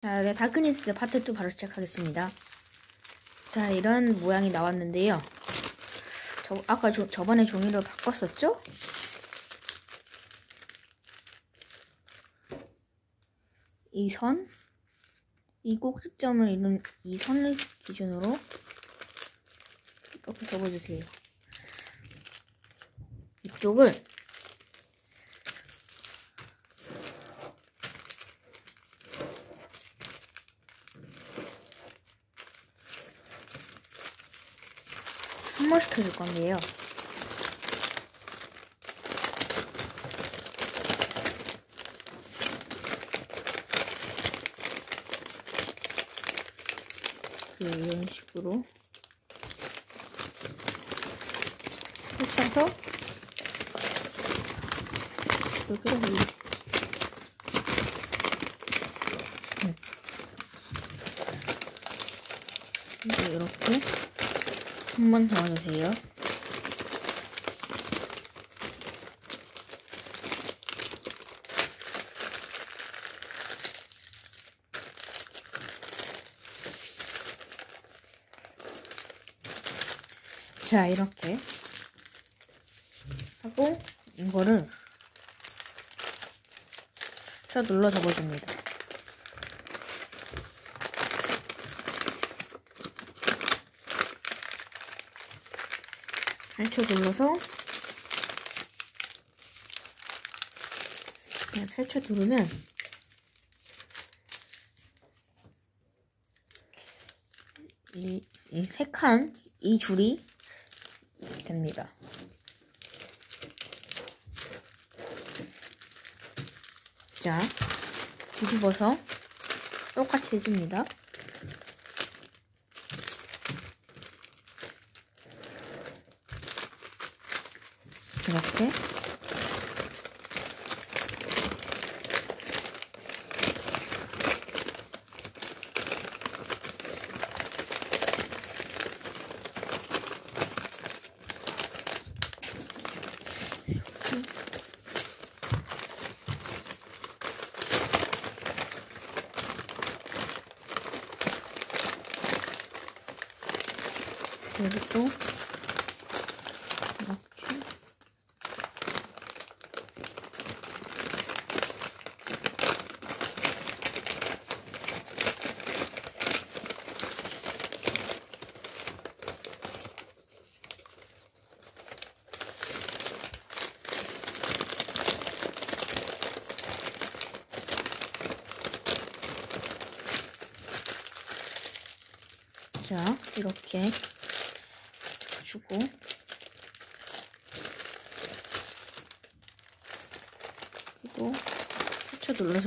자, 네, 다크니스 파트 2 바로 시작하겠습니다. 자, 이런 모양이 나왔는데요. 아까 저번에 종이를 바꿨었죠? 이 선, 이 꼭지점을 이룬 이 선을 기준으로 이렇게 접어주세요. 이쪽을 함몰시켜 줄 건데요. 이런 식으로 펼쳐서 이렇게 올리세요. 이렇게 한 번 더 넣어주세요. 자, 이렇게 하고 이거를 눌러 접어줍니다. 펼쳐 눌러서 그냥 펼쳐 누르면 이 세 칸, 이 줄이 됩니다. 자, 뒤집어서 똑같이 해줍니다. 이렇게 여기 또 이렇게 자, 이렇게 주고 또 펼쳐 눌러서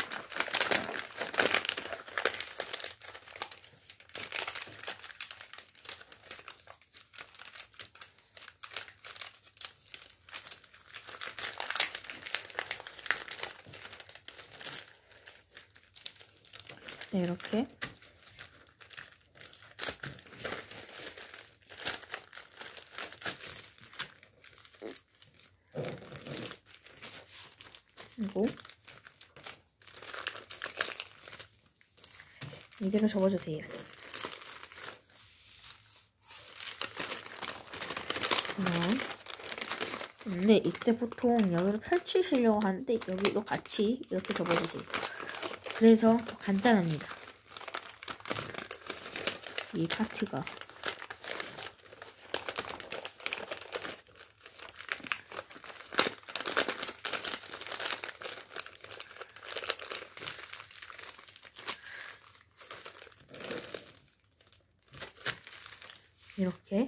네, 이렇게 그리고 이대로 접어주세요. 근데 이때 보통 여기를 펼치시려고 하는데 여기도 같이 이렇게 접어주세요. 그래서 더 간단합니다. 이 파트가. 이렇게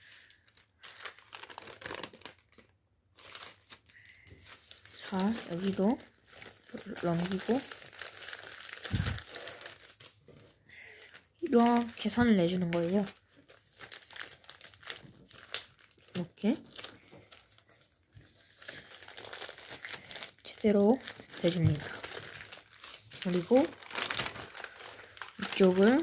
자, 여기도 넘기고 이렇게 선을 내주는 거예요. 이렇게 제대로 내줍니다. 그리고 이쪽을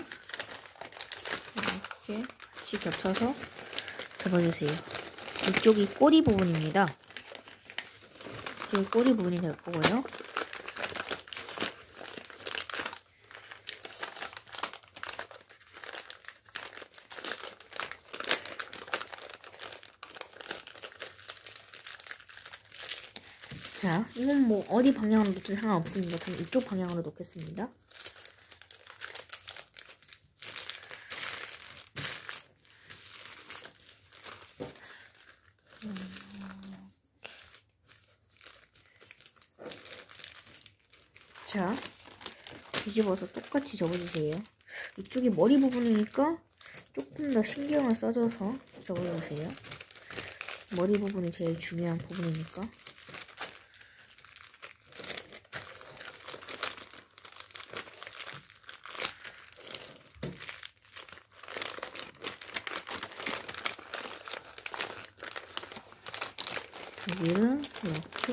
이렇게 같이 겹쳐서 접어주세요. 이쪽이 꼬리 부분입니다. 이쪽이 꼬리 부분이 될 거고요. 자, 이건 뭐 어디 방향으로 놓든 상관없습니다. 저는 이쪽 방향으로 놓겠습니다. 자, 뒤집어서 똑같이 접어주세요. 이쪽이 머리 부분이니까 조금 더 신경을 써줘서 접어주세요. 머리 부분이 제일 중요한 부분이니까. 여기를 이렇게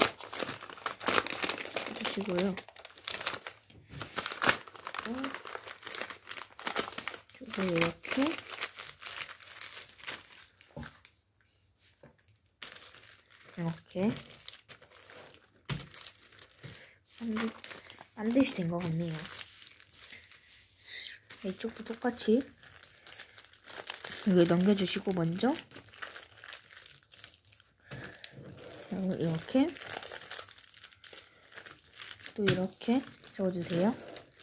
해주시고요. 쪽을 이렇게 반드시 된 것 같네요. 이쪽도 똑같이 여기 넘겨주시고 먼저 이렇게 또 이렇게 접어주세요.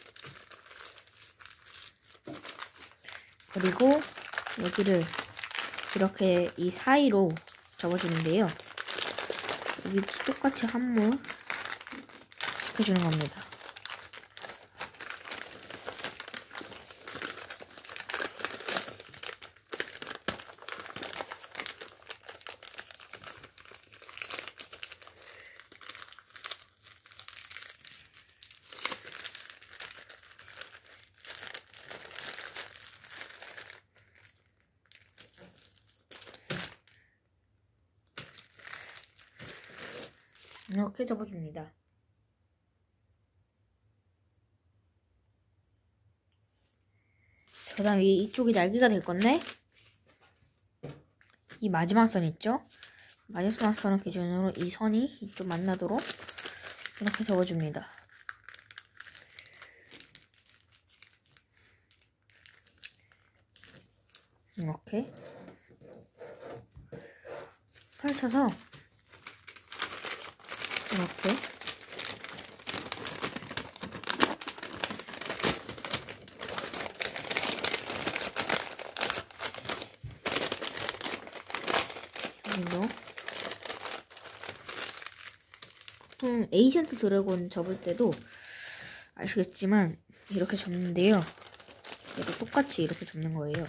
그리고 여기를 이렇게 이 사이로 접어주는데요. 여기도 똑같이 함몰 시켜주는 겁니다. 이렇게 접어줍니다. 그 다음 이쪽이 날개가 될 건데, 이 마지막 선 있죠? 마지막 선을 기준으로 이 선이 이쪽 만나도록 이렇게 접어줍니다. 이렇게 펼쳐서 이렇게 여기도 보통 에이전트 드래곤 접을 때도 아시겠지만 이렇게 접는데요. 얘도 똑같이 이렇게 접는 거예요.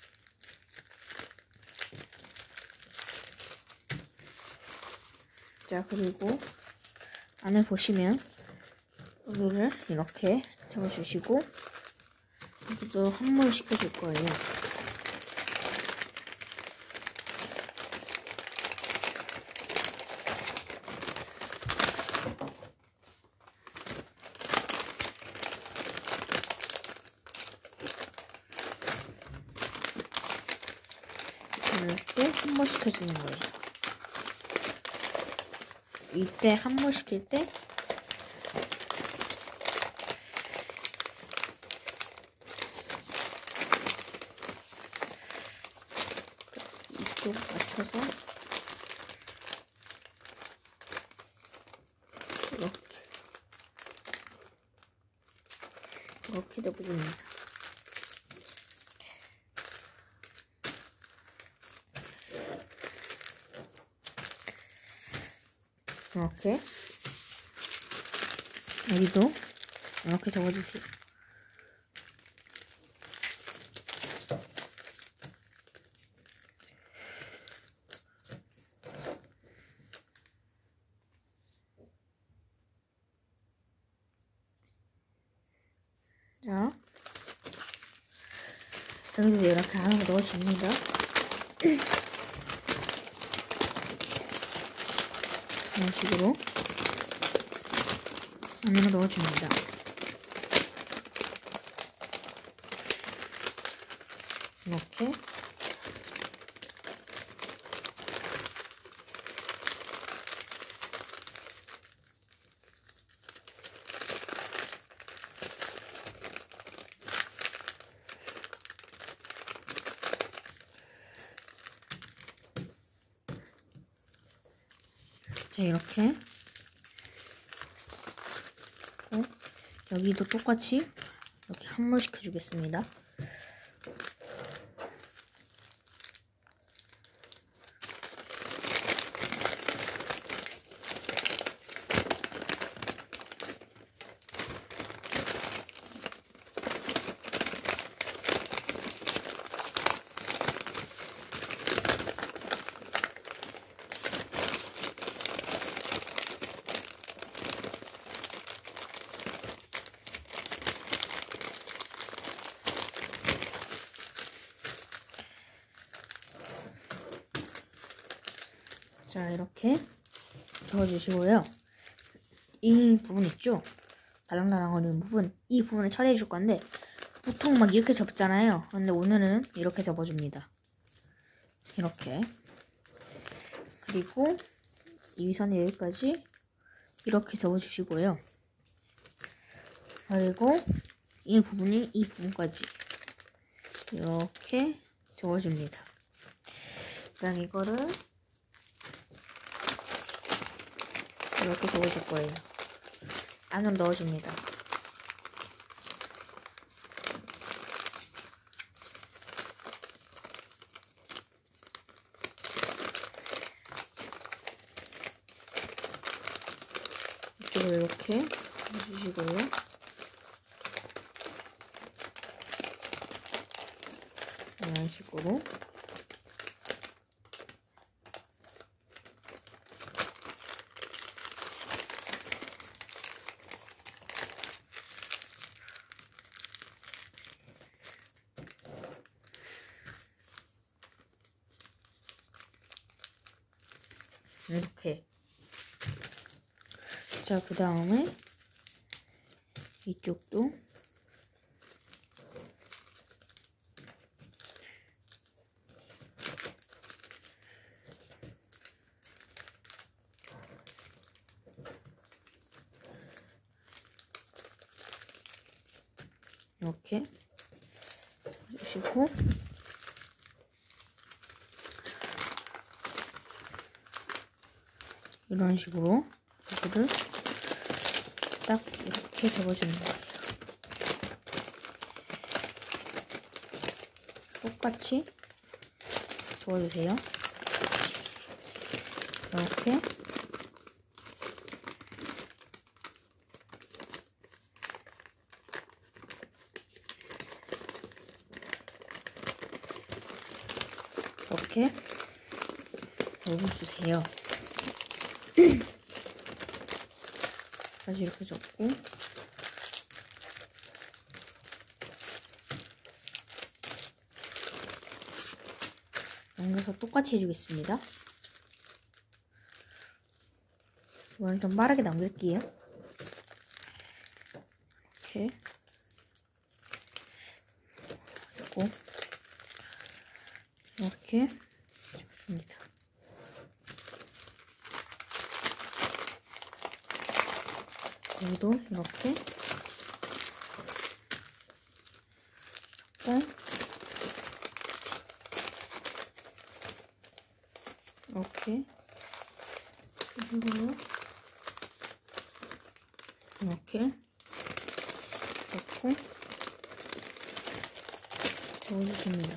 자, 그리고 안을 보시면 여기를 이렇게 접어주시고 여기도 함몰 시켜줄 거예요. 이렇게 함몰 시켜주는 거예요. 이때 함몰 시킬 때 이쪽 맞춰서 이렇게 접어줍니다. 이렇게 여기도 이렇게 접어주세요. 자, 여기도 이렇게 안으로 넣어줍니다. 이런 식으로 안으로 넣어줍니다. 이렇게 자, 이렇게 여기도 똑같이 이렇게 함몰시켜 주겠습니다. 자, 이렇게 접어주시고요. 이 부분 있죠? 달랑달랑거리는 부분, 이 부분을 처리해 줄 건데 보통 막 이렇게 접잖아요. 근데 오늘은 이렇게 접어줍니다. 이렇게. 그리고 이 선에 여기까지 이렇게 접어주시고요. 그리고 이 부분이 이 부분까지 이렇게 접어줍니다. 그다음 이거를 이렇게 접어줄 거예요. 안으로 넣어줍니다. 이쪽을 이렇게 해주시고요. 이런 식으로 이렇게. 자, 그 다음에 이쪽도 이렇게 해주시고, 이런 식으로 여기를 딱 이렇게 접어주는 거예요. 똑같이 접어주세요. 이렇게. 이렇게 접어주세요. 다시 이렇게 접고, 연결해서 똑같이 해주겠습니다. 이거는 좀 빠르게 남길게요. 이렇게 그리고 이렇게 접습니다. 여기도 이렇게 접고, 이렇게 그리고 이렇게 접고 접어주십니다.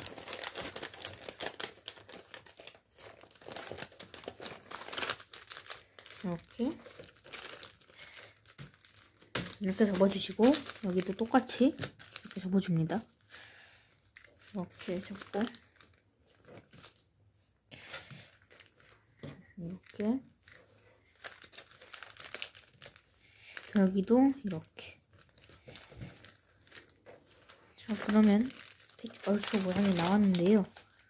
이렇게 접어주시고, 여기도 똑같이 이렇게 접어줍니다. 이렇게 접고, 이렇게, 여기도 이렇게. 자, 그러면 얼추 모양이 나왔는데요.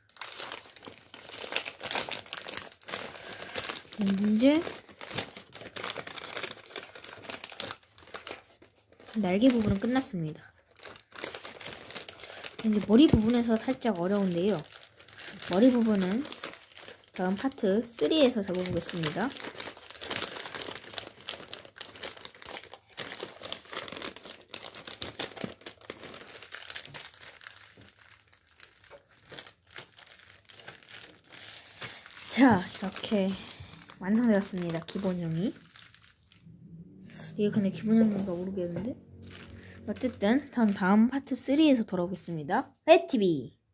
이제 날개 부분은 끝났습니다. 이제 머리 부분에서 살짝 어려운데요. 머리 부분은 다음 파트 3에서 접어보겠습니다. 자, 이렇게 완성되었습니다. 기본형이. 이게 근데 기본형인가 모르겠는데? 어쨌든 전 다음 파트 3에서 돌아오겠습니다. 레티비